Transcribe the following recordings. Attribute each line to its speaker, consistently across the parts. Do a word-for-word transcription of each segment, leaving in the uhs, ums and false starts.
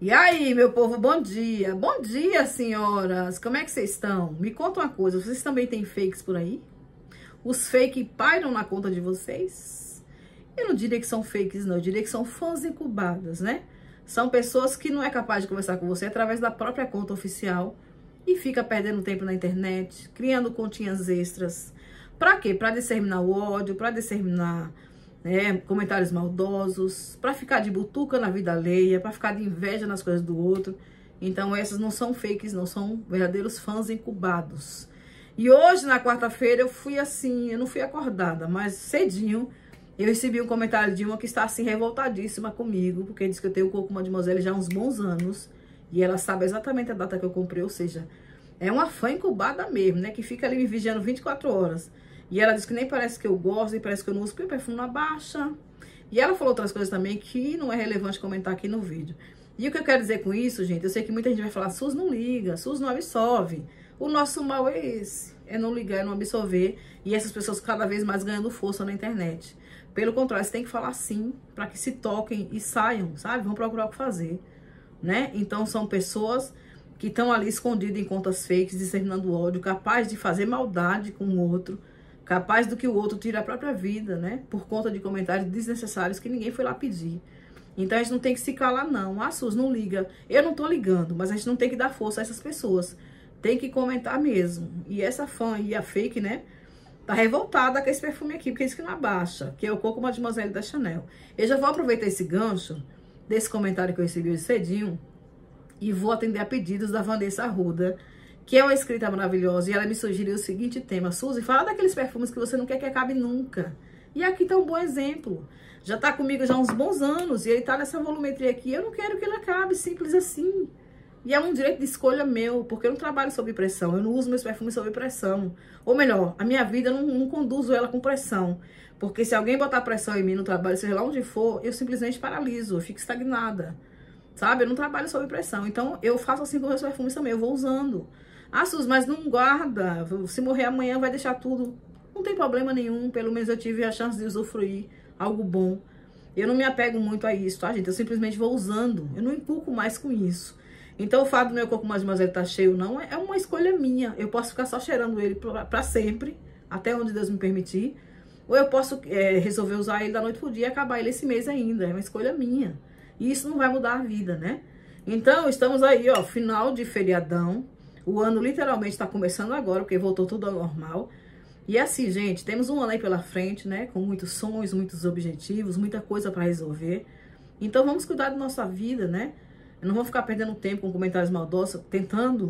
Speaker 1: E aí, meu povo, bom dia. Bom dia, senhoras. Como é que vocês estão? Me conta uma coisa, vocês também têm fakes por aí? Os fakes pairam na conta de vocês? Eu não diria que são fakes, não. Eu diria que são fãs incubadas, né? São pessoas que não é capaz de conversar com você através da própria conta oficial e fica perdendo tempo na internet, criando continhas extras. Pra quê? Pra disseminar o ódio, pra disseminar... É, comentários maldosos, para ficar de butuca na vida alheia, para ficar de inveja nas coisas do outro. Então essas não são fakes, não, são verdadeiros fãs incubados. E hoje, na quarta-feira, eu fui assim, eu não fui acordada, mas cedinho, eu recebi um comentário de uma que está assim revoltadíssima comigo, porque diz que eu tenho Coco Mademoiselle já há uns bons anos, e ela sabe exatamente a data que eu comprei, ou seja, é uma fã incubada mesmo, né, que fica ali me vigiando vinte e quatro horas. E ela disse que nem parece que eu gosto, e parece que eu não uso, porque o perfume não abaixa. E ela falou outras coisas também que não é relevante comentar aqui no vídeo. E o que eu quero dizer com isso, gente, eu sei que muita gente vai falar, Sus não liga, Sus não absorve. O nosso mal é esse, é não ligar, é não absorver. E essas pessoas cada vez mais ganhando força na internet. Pelo contrário, você tem que falar sim, para que se toquem e saiam, sabe? Vão procurar o que fazer, né? Então são pessoas que estão ali escondidas em contas fakes, disseminando ódio, capazes de fazer maldade com o outro, capaz do que o outro tire a própria vida, né? Por conta de comentários desnecessários que ninguém foi lá pedir. Então a gente não tem que se calar, não. Ah, Sus, não liga. Eu não tô ligando, mas a gente não tem que dar força a essas pessoas. Tem que comentar mesmo. E essa fã e a fake, né? Tá revoltada com esse perfume aqui, porque isso que não abaixa. Que é o Coco Mademoiselle da Chanel. Eu já vou aproveitar esse gancho desse comentário que eu recebi hoje cedinho e vou atender a pedidos da Vanessa Arruda, que é uma escrita maravilhosa, e ela me sugeriu o seguinte tema: Suzy, fala daqueles perfumes que você não quer que acabe nunca. E aqui tá um bom exemplo. Já tá comigo já há uns bons anos, e ele tá nessa volumetria aqui, eu não quero que ele acabe, simples assim. E é um direito de escolha meu, porque eu não trabalho sob pressão, eu não uso meus perfumes sob pressão. Ou melhor, a minha vida eu não, não conduzo ela com pressão. Porque se alguém botar pressão em mim no trabalho, seja lá onde for, eu simplesmente paraliso, eu fico estagnada. Sabe? Eu não trabalho sob pressão. Então eu faço assim com meus perfumes também, eu vou usando. Ah, Sus, mas não guarda, se morrer amanhã vai deixar tudo. Não tem problema nenhum, pelo menos eu tive a chance de usufruir algo bom. Eu não me apego muito a isso, tá, gente? Eu simplesmente vou usando, eu não inculco mais com isso. Então o fato do meu Coco Mademoiselle tá cheio não, é uma escolha minha. Eu posso ficar só cheirando ele pra, pra sempre, até onde Deus me permitir. Ou eu posso é, resolver usar ele da noite pro dia e acabar ele esse mês ainda, é uma escolha minha. E isso não vai mudar a vida, né? Então estamos aí, ó, final de feriadão. O ano literalmente está começando agora, porque voltou tudo ao normal. E assim, gente, temos um ano aí pela frente, né? Com muitos sonhos, muitos objetivos, muita coisa para resolver. Então vamos cuidar da nossa vida, né? Não vamos ficar perdendo tempo com comentários maldosos, tentando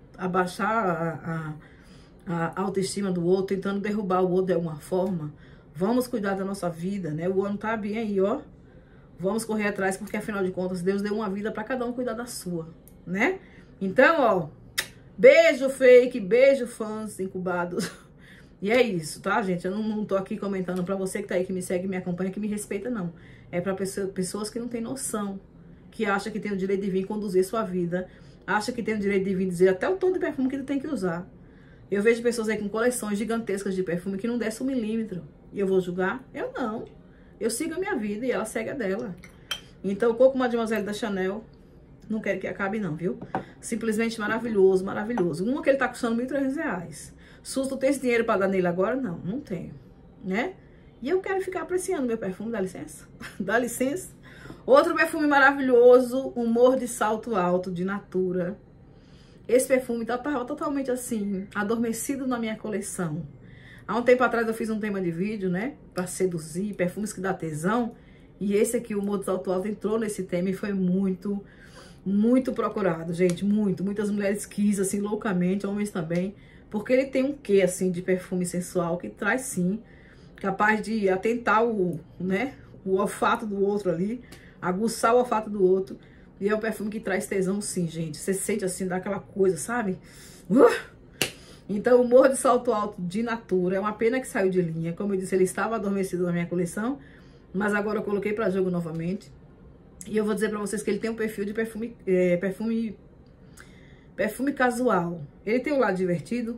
Speaker 1: abaixar a, a, a autoestima do outro, tentando derrubar o outro de alguma forma. Vamos cuidar da nossa vida, né? O ano tá bem aí, ó. Vamos correr atrás, porque afinal de contas, Deus deu uma vida para cada um cuidar da sua, né? Então, ó, beijo fake, beijo fãs incubados. E é isso, tá, gente? Eu não, não tô aqui comentando pra você que tá aí, que me segue, me acompanha, que me respeita, não. É pra pessoa, pessoas que não têm noção, que acham que tem o direito de vir conduzir sua vida, acham que tem o direito de vir dizer até o tom de perfume que ele tem que usar. Eu vejo pessoas aí com coleções gigantescas de perfume que não desce um milímetro. E eu vou julgar? Eu não. Eu sigo a minha vida e ela segue a dela. Então, o Coco Mademoiselle da Chanel, não quero que acabe não, viu? Simplesmente maravilhoso, maravilhoso. Uma que ele tá custando mil e trezentos reais. Sus, tu tem esse dinheiro pra dar nele agora? Não, não tenho, né? E eu quero ficar apreciando meu perfume, dá licença? Dá licença? Outro perfume maravilhoso, Humor de Salto Alto, de Natura. Esse perfume tá, tá totalmente assim, adormecido na minha coleção. Há um tempo atrás eu fiz um tema de vídeo, né? Pra seduzir, perfumes que dá tesão. E esse aqui, o Humor de Salto Alto, entrou nesse tema e foi muito... muito procurado, gente, muito. Muitas mulheres quis, assim, loucamente, homens também, porque ele tem um quê, assim, de perfume sensual que traz, sim, capaz de atentar o, né, o olfato do outro ali, aguçar o olfato do outro, e é um perfume que traz tesão, sim, gente. Você sente, assim, daquela coisa, sabe? Uh! Então, o Humor de Salto Alto de Natura, é uma pena que saiu de linha. Como eu disse, ele estava adormecido na minha coleção, mas agora eu coloquei para jogo novamente. E eu vou dizer pra vocês que ele tem um perfil de perfume, é, perfume, perfume casual. Ele tem um lado divertido,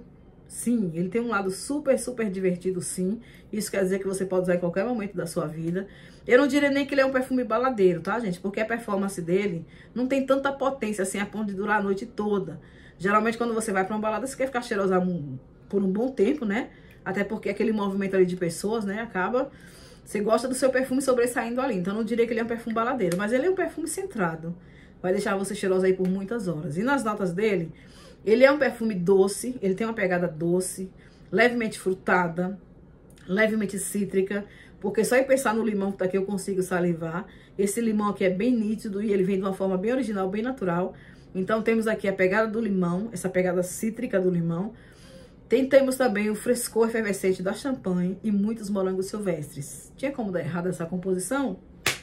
Speaker 1: Sim, ele tem um lado super, super divertido, sim. Isso quer dizer que você pode usar em qualquer momento da sua vida. Eu não diria nem que ele é um perfume baladeiro, tá, gente? Porque a performance dele não tem tanta potência, assim, a ponto de durar a noite toda. Geralmente, quando você vai pra uma balada, você quer ficar cheirosa por um bom tempo, né? Até porque aquele movimento ali de pessoas, né, acaba... Você gosta do seu perfume sobressaindo ali. Então, eu não diria que ele é um perfume baladeiro, mas ele é um perfume centrado. Vai deixar você cheirosa aí por muitas horas. E nas notas dele... Ele é um perfume doce, ele tem uma pegada doce, levemente frutada, levemente cítrica, porque só em pensar no limão que tá aqui eu consigo salivar. Esse limão aqui é bem nítido e ele vem de uma forma bem original, bem natural. Então temos aqui a pegada do limão, essa pegada cítrica do limão. Tem, temos também o frescor efervescente da champanhe e muitos morangos silvestres. Tinha como dar errado essa composição?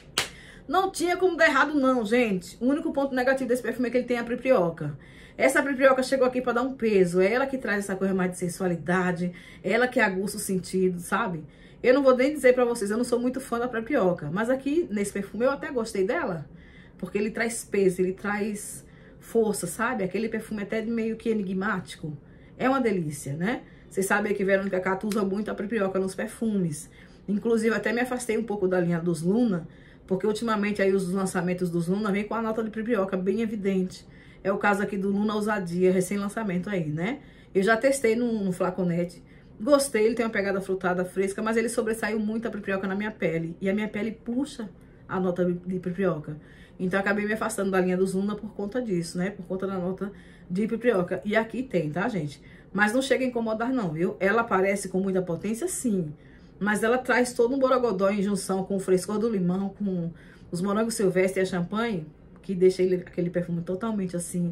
Speaker 1: Não tinha como dar errado não, gente. O único ponto negativo desse perfume é que ele tem a priprioca. Essa priprioca chegou aqui pra dar um peso. É ela que traz essa coisa mais de sensualidade. É ela que aguça o sentido, sabe? Eu não vou nem dizer pra vocês, eu não sou muito fã da priprioca. Mas aqui, nesse perfume, eu até gostei dela. Porque ele traz peso, ele traz força, sabe? Aquele perfume até meio que enigmático. É uma delícia, né? Vocês sabem que Verônica Cato usa muito a priprioca nos perfumes. Inclusive, até me afastei um pouco da linha dos Luna. Porque ultimamente aí os lançamentos dos Luna vem com a nota de priprioca bem evidente. É o caso aqui do Luna Ousadia, recém-lançamento aí, né? Eu já testei no, no flaconete. Gostei, ele tem uma pegada frutada fresca, mas ele sobressaiu muito a priprioca na minha pele. E a minha pele puxa a nota de priprioca. Então, eu acabei me afastando da linha dos Luna por conta disso, né? Por conta da nota de priprioca. E aqui tem, tá, gente? Mas não chega a incomodar, não, viu? Ela aparece com muita potência, sim. Mas ela traz todo um borogodó em junção com o frescor do limão, com os morangos silvestres e a champanhe, que deixa ele, aquele perfume totalmente assim,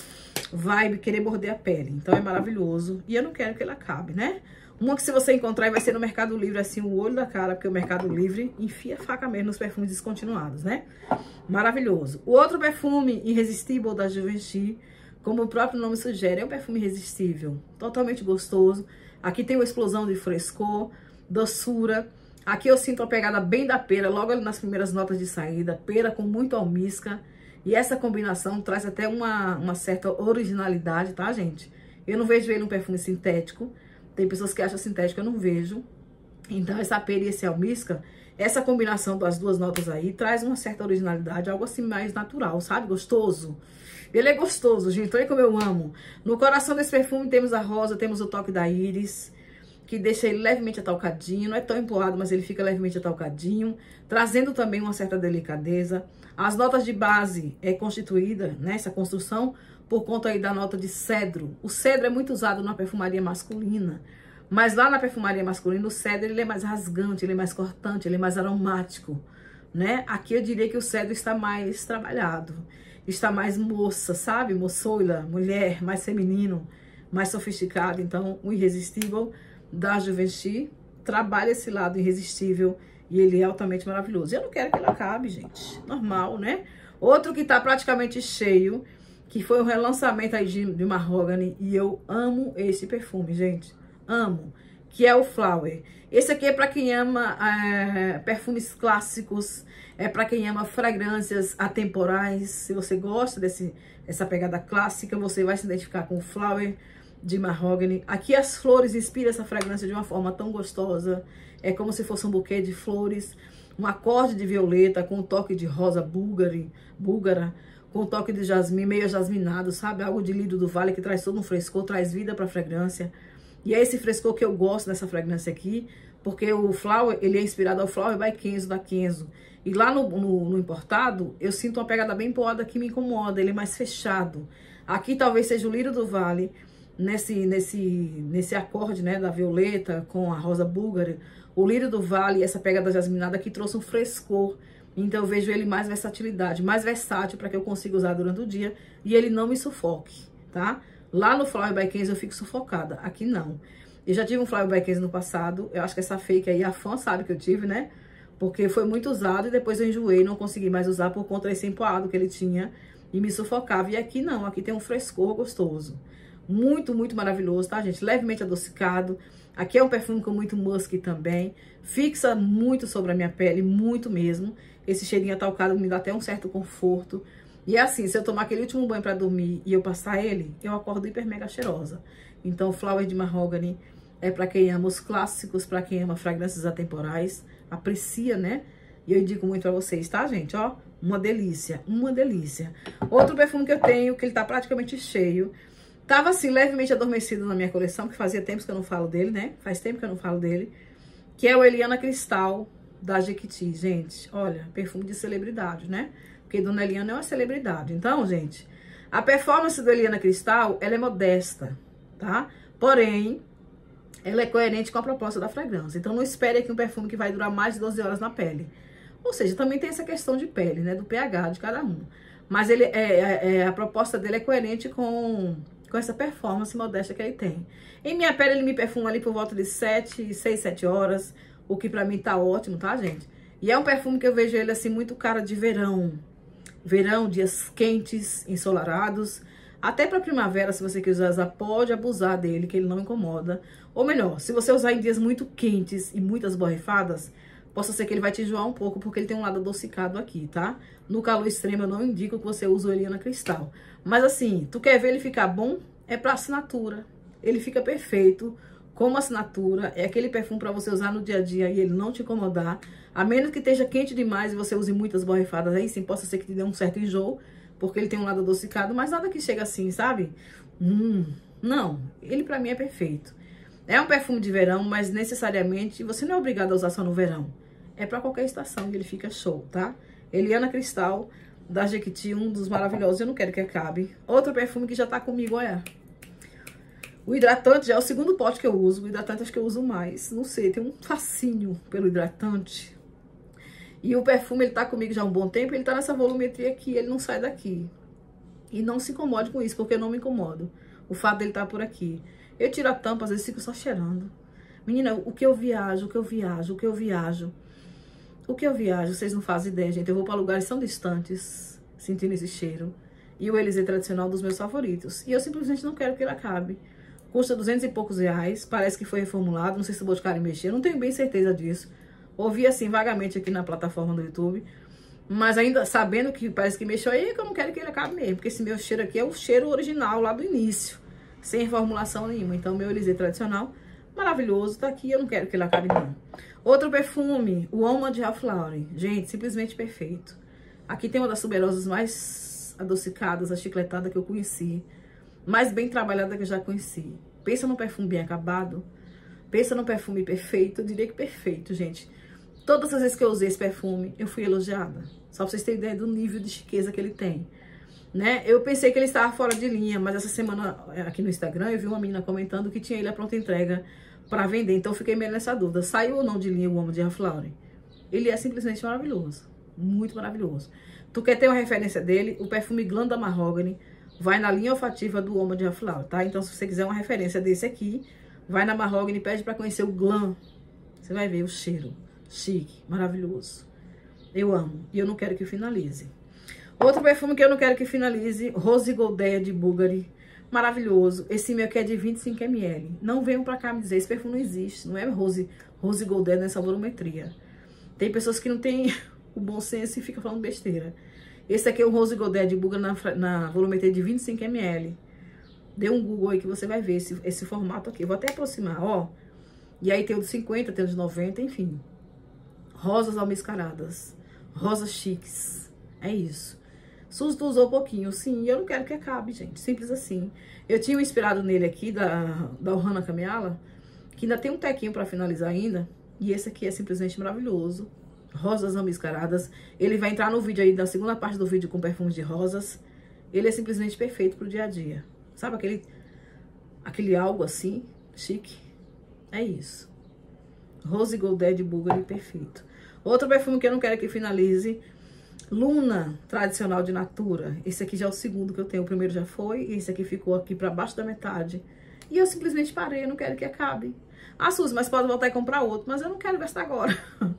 Speaker 1: vibe, querer morder a pele. Então é maravilhoso. E eu não quero que ele acabe, né? Uma que se você encontrar vai ser no Mercado Livre, assim, o olho da cara, porque o Mercado Livre enfia a faca mesmo nos perfumes descontinuados, né? Maravilhoso. O outro perfume irresistível da Givenchy, como o próprio nome sugere, é um perfume irresistível, totalmente gostoso. Aqui tem uma explosão de frescor, doçura. Aqui eu sinto a pegada bem da pera, logo ali nas primeiras notas de saída, pera com muito almíscar. E essa combinação traz até uma, uma certa originalidade, tá, gente? Eu não vejo ele um perfume sintético. Tem pessoas que acham sintético, eu não vejo. Então, essa pera e esse almíscar, essa combinação das duas notas aí, traz uma certa originalidade, algo assim mais natural, sabe? Gostoso. Ele é gostoso, gente. Olha como eu amo. No coração desse perfume temos a rosa, temos o toque da íris, que deixa ele levemente atalcadinho. Não é tão empurrado, mas ele fica levemente atalcadinho, trazendo também uma certa delicadeza. As notas de base é constituída, né, essa construção, por conta aí da nota de cedro. O cedro é muito usado na perfumaria masculina, mas lá na perfumaria masculina o cedro ele é mais rasgante, ele é mais cortante, ele é mais aromático, né? Aqui eu diria que o cedro está mais trabalhado, está mais moça, sabe? Moçoila, mulher, mais feminino, mais sofisticado. Então, o irresistível da Givenchy trabalha esse lado irresistível e ele é altamente maravilhoso. Eu não quero que ele acabe, gente. Normal, né? Outro que tá praticamente cheio, que foi um relançamento aí de, de Mahogany, e eu amo esse perfume, gente. Amo. Que é o Flower. Esse aqui é pra quem ama é, perfumes clássicos, é pra quem ama fragrâncias atemporais. Se você gosta desse, dessa pegada clássica, você vai se identificar com o Flower de Mahogany. Aqui as flores inspiram essa fragrância de uma forma tão gostosa. É como se fosse um buquê de flores, um acorde de violeta com um toque de rosa búlgari, búlgara, com um toque de jasmim, meio jasminado, sabe? Algo de lírio do vale que traz todo um frescor, traz vida para a fragrância. E é esse frescor que eu gosto dessa fragrância aqui, porque o Flower, ele é inspirado ao Flower by Kenzo, da Kenzo. E lá no, no, no importado, eu sinto uma pegada bem poada que me incomoda, ele é mais fechado. Aqui talvez seja o lírio do vale, nesse, nesse, nesse acorde, né, da violeta com a rosa búlgara. O lírio do vale e essa pegada jasminada aqui trouxe um frescor. Então eu vejo ele mais versatilidade, mais versátil para que eu consiga usar durante o dia e ele não me sufoque, tá? Lá no Flower by Kenzo eu fico sufocada, aqui não. Eu já tive um Flower by Kenzo no passado, eu acho que essa fake aí, a fã sabe que eu tive, né? Porque foi muito usado e depois eu enjoei, não consegui mais usar por conta desse empoado que ele tinha e me sufocava. E aqui não, aqui tem um frescor gostoso. Muito, muito maravilhoso, tá, gente? Levemente adocicado. Aqui é um perfume com muito musk também. Fixa muito sobre a minha pele, muito mesmo. Esse cheirinho atalcado me dá até um certo conforto. E é assim, se eu tomar aquele último banho pra dormir e eu passar ele, eu acordo hiper mega cheirosa. Então, Flower de Mahogany é para quem ama os clássicos, para quem ama fragrâncias atemporais, aprecia, né? E eu indico muito pra vocês, tá, gente? Ó, uma delícia, uma delícia. Outro perfume que eu tenho, que ele tá praticamente cheio. Tava, assim, levemente adormecido na minha coleção, porque fazia tempo que eu não falo dele, né? Faz tempo que eu não falo dele. Que é o Eliana Cristal, da Jequiti. Gente, olha, perfume de celebridade, né? Porque Dona Eliana é uma celebridade. Então, gente, a performance do Eliana Cristal, ela é modesta, tá? Porém, ela é coerente com a proposta da fragrância. Então, não espere aqui um perfume que vai durar mais de doze horas na pele. Ou seja, também tem essa questão de pele, né? Do pH de cada um. Mas ele é, é, é, a proposta dele é coerente com, com essa performance modesta que ele tem. Em minha pele, ele me perfuma ali por volta de sete, seis, sete horas. O que pra mim tá ótimo, tá, gente? E é um perfume que eu vejo ele, assim, muito cara de verão. Verão, dias quentes, ensolarados. Até pra primavera, se você quiser usar, pode abusar dele, que ele não incomoda. Ou melhor, se você usar em dias muito quentes e muitas borrifadas, possa ser que ele vai te enjoar um pouco, porque ele tem um lado adocicado aqui, tá? No calor extremo, eu não indico que você use o Eliana Cristal. Mas assim, tu quer ver ele ficar bom? É pra assinatura. Ele fica perfeito, como assinatura. É aquele perfume pra você usar no dia a dia e ele não te incomodar. A menos que esteja quente demais e você use muitas borrifadas, aí sim, possa ser que te dê um certo enjoo, porque ele tem um lado adocicado, mas nada que chega assim, sabe? Hum, não, ele pra mim é perfeito. É um perfume de verão, mas necessariamente você não é obrigado a usar só no verão. É pra qualquer estação e ele fica show, tá? Eliana Cristal, da Jequiti, um dos maravilhosos, eu não quero que acabe. Outro perfume que já tá comigo é o hidratante, já é o segundo pote que eu uso. O hidratante acho que eu uso mais, não sei, tem um fascínio pelo hidratante. E o perfume, ele tá comigo já há um bom tempo, ele tá nessa volumetria aqui, ele não sai daqui. E não se incomode com isso, porque eu não me incomodo. O fato dele estar por aqui. Eu tiro a tampa, às vezes fico só cheirando. Menina, o que eu viajo, o que eu viajo, o que eu viajo. O que eu viajo, vocês não fazem ideia, gente. Eu vou pra lugares tão distantes, sentindo esse cheiro. E o Élysée tradicional, um dos meus favoritos. E eu simplesmente não quero que ele acabe. Custa duzentos e poucos reais, parece que foi reformulado, não sei se o Boticário mexer, eu não tenho bem certeza disso. Ouvi assim vagamente aqui na plataforma do YouTube, mas ainda sabendo que parece que mexeu aí, é que eu não quero que ele acabe mesmo, porque esse meu cheiro aqui é o cheiro original lá do início, sem reformulação nenhuma. Então, meu Élysée tradicional, maravilhoso, tá aqui, eu não quero que ele acabe não. Outro perfume, o Homme de Ralph Lauren, gente, simplesmente perfeito. Aqui tem uma das tuberosas mais adocicadas, achicletada que eu conheci. Mais bem trabalhada que eu já conheci. Pensa num perfume bem acabado. Pensa num perfume perfeito. Eu diria que perfeito, gente. Todas as vezes que eu usei esse perfume, eu fui elogiada. Só pra vocês terem ideia do nível de chiqueza que ele tem. Né? Eu pensei que ele estava fora de linha, mas essa semana aqui no Instagram eu vi uma menina comentando que tinha ele a pronta entrega pra vender. Então eu fiquei meio nessa dúvida. Saiu ou não de linha o Homme de Ralph Lauren? Ele é simplesmente maravilhoso. Muito maravilhoso. Tu quer ter uma referência dele? O perfume Glam da Mahogany vai na linha olfativa do Homme de Ralph Lauren, tá? Então, se você quiser uma referência desse aqui, vai na Mahogany e pede pra conhecer o Glam. Você vai ver o cheiro. Chique, maravilhoso. Eu amo. E eu não quero que finalize. Outro perfume que eu não quero que finalize, Rose Goldea de Bulgari. Maravilhoso. Esse meu aqui é de vinte e cinco mililitros. Não venham pra cá me dizer, esse perfume não existe. Não é Rose, Rose Goldea nessa volumetria. Tem pessoas que não têm o bom senso e ficam falando besteira. Esse aqui é o Rose Goldea de Bulgari na, na volumetria de vinte e cinco mililitros. Dê um Google aí que você vai ver esse, esse formato aqui. Eu vou até aproximar, ó. E aí tem o de cinquenta, tem o de noventa, enfim. Rosas almiscaradas. Rosas chiques. É isso. Sus usou um pouquinho, sim. E eu não quero que acabe, gente. Simples assim. Eu tinha um inspirado nele aqui, da, da Ohana Kamiala, que ainda tem um tequinho pra finalizar ainda. E esse aqui é simplesmente maravilhoso. Rosas almiscaradas. Ele vai entrar no vídeo aí, na segunda parte do vídeo, com perfumes de rosas. Ele é simplesmente perfeito pro dia a dia. Sabe aquele, aquele algo assim, chique? É isso. Rose Goldea de Bulgari, perfeito. Outro perfume que eu não quero que finalize, Luna, tradicional de Natura. Esse aqui já é o segundo que eu tenho. O primeiro já foi, e esse aqui ficou aqui pra baixo da metade. E eu simplesmente parei, eu não quero que acabe. Ah, Suzy, mas pode voltar e comprar outro. Mas eu não quero gastar agora.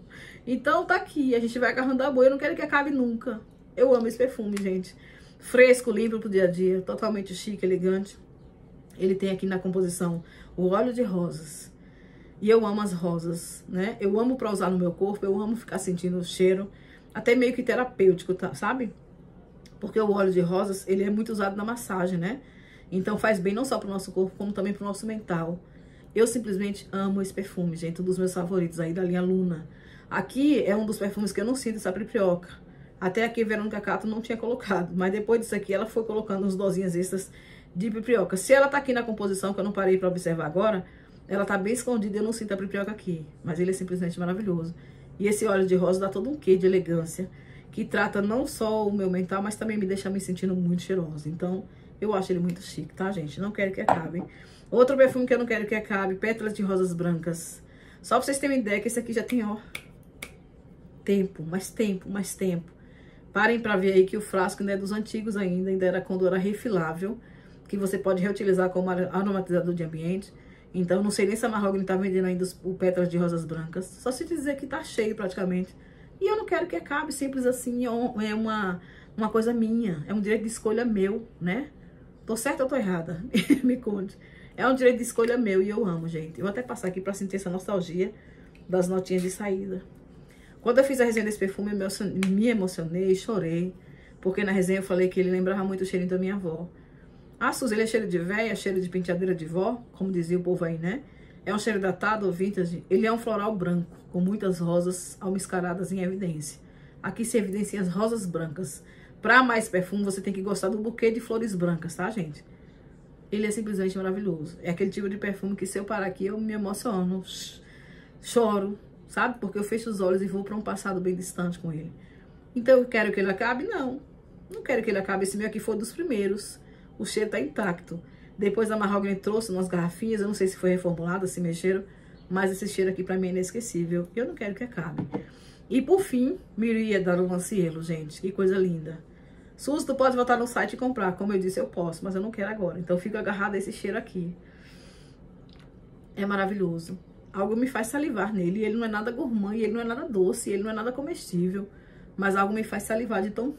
Speaker 1: Então tá aqui, a gente vai agarrando a boia. Eu não quero que acabe nunca. Eu amo esse perfume, gente. Fresco, limpo pro dia a dia. Totalmente chique, elegante. Ele tem aqui na composição o óleo de rosas. E eu amo as rosas, né? Eu amo pra usar no meu corpo. Eu amo ficar sentindo o cheiro. Até meio que terapêutico, tá? Sabe? Porque o óleo de rosas, ele é muito usado na massagem, né? Então faz bem não só pro nosso corpo, como também pro nosso mental. Eu simplesmente amo esse perfume, gente, um dos meus favoritos aí da linha Luna. Aqui é um dos perfumes que eu não sinto essa pripioca. Até aqui a Verônica Cato não tinha colocado, mas depois disso aqui ela foi colocando uns dosinhas extras de pripioca. Se ela tá aqui na composição, que eu não parei pra observar agora, ela tá bem escondida e eu não sinto a pripioca aqui. Mas ele é simplesmente maravilhoso. E esse óleo de rosa dá todo um quê de elegância, que trata não só o meu mental, mas também me deixa me sentindo muito cheirosa. Então, eu acho ele muito chique, tá, gente? Não quero que acabe. Outro perfume que eu não quero que acabe, Pétalas de Rosas Brancas. Só pra vocês terem uma ideia que esse aqui já tem, ó, tempo, mais tempo, mais tempo. Parem pra ver aí que o frasco ainda é dos antigos ainda, ainda era quando era refilável, que você pode reutilizar como aromatizador de ambiente. Então, não sei nem se a Mahogany tá vendendo ainda os, o Pétalas de Rosas Brancas. Só se dizer que tá cheio praticamente. E eu não quero que acabe, simples assim, é uma, uma coisa minha, é um direito de escolha meu, né? Tô certa ou tô errada? Me conte. É um direito de escolha meu e eu amo, gente. Eu vou até passar aqui pra sentir essa nostalgia das notinhas de saída. Quando eu fiz a resenha desse perfume, eu me emocionei, chorei, porque na resenha eu falei que ele lembrava muito o cheirinho da minha avó. Ah, Suzy, ele é cheiro de véia, cheiro de penteadeira de vó, como dizia o povo aí, né? É um cheiro datado ou vintage. Ele é um floral branco, com muitas rosas almiscaradas em evidência. Aqui se evidenciam as rosas brancas. Para mais perfume, você tem que gostar do buquê de flores brancas, tá, gente? Ele é simplesmente maravilhoso. É aquele tipo de perfume que se eu parar aqui, eu me emociono, choro, sabe? Porque eu fecho os olhos e vou para um passado bem distante com ele. Então, eu quero que ele acabe? Não. Não quero que ele acabe. Esse meu aqui foi dos primeiros. O cheiro tá intacto. Depois a Mahogany trouxe umas garrafinhas, eu não sei se foi reformulada, se mexeram, mas esse cheiro aqui pra mim é inesquecível. Eu não quero que acabe. E por fim, Myriad da Luan Cielo, gente, que coisa linda. Suzy, tu pode voltar no site e comprar, como eu disse, eu posso, mas eu não quero agora. Então eu fico agarrada a esse cheiro aqui. É maravilhoso. Algo me faz salivar nele, e ele não é nada gourmand, e ele não é nada doce, e ele não é nada comestível, mas algo me faz salivar de tão...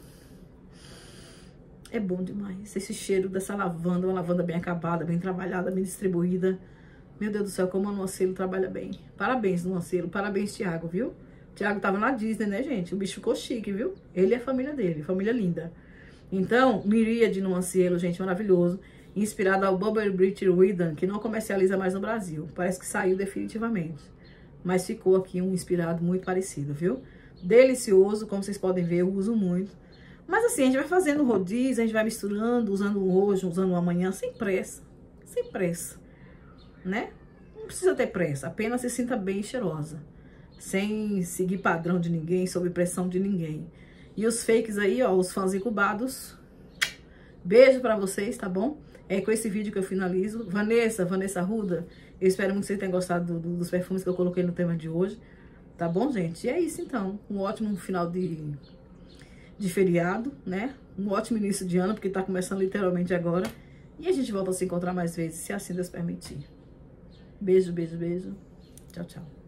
Speaker 1: É bom demais. Esse cheiro dessa lavanda, uma lavanda bem acabada, bem trabalhada, bem distribuída. Meu Deus do céu, como a Luan Cielo trabalha bem. Parabéns, Luan Cielo. Parabéns, Thiago, viu? Thiago tava na Disney, né, gente? O bicho ficou chique, viu? Ele e a família dele, família linda. Então, Myriad de Luan Cielo, gente, maravilhoso. Inspirado ao Burberry Bridge Rhythm, que não comercializa mais no Brasil. Parece que saiu definitivamente. Mas ficou aqui um inspirado muito parecido, viu? Delicioso, como vocês podem ver, eu uso muito. Mas assim, a gente vai fazendo rodízio, a gente vai misturando, usando um hoje, usando um amanhã, sem pressa. Sem pressa, né? Não precisa ter pressa, apenas se sinta bem cheirosa. Sem seguir padrão de ninguém, sob pressão de ninguém. E os fakes aí, ó, os fãs incubados. Beijo pra vocês, tá bom? É com esse vídeo que eu finalizo. Vanessa, Vanessa Arruda, eu espero muito que vocês tenham gostado do, do, dos perfumes que eu coloquei no tema de hoje. Tá bom, gente? E é isso, então. Um ótimo final de... de feriado, né? Um ótimo início de ano, porque tá começando literalmente agora. E a gente volta a se encontrar mais vezes, se assim Deus permitir. Beijo, beijo, beijo. Tchau, tchau.